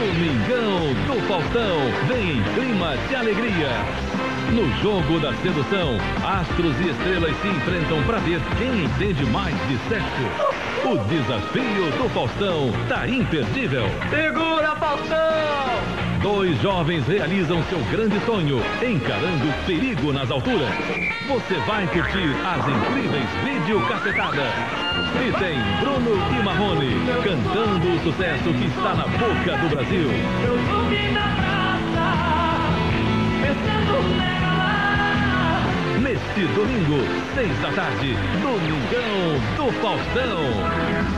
Domingão do Faustão vem em clima de alegria. No jogo da sedução, astros e estrelas se enfrentam para ver quem entende mais de sexo. O desafio do Faustão tá imperdível. Segura, Faustão! Dois jovens realizam seu grande sonho, encarando o perigo nas alturas. Você vai curtir as incríveis videocacetadas. E tem Bruno e Marrone cantando o sucesso que está na boca do Brasil. Eu subi na praça, pensando nela. Neste domingo, 6 da tarde, Domingão do Faustão.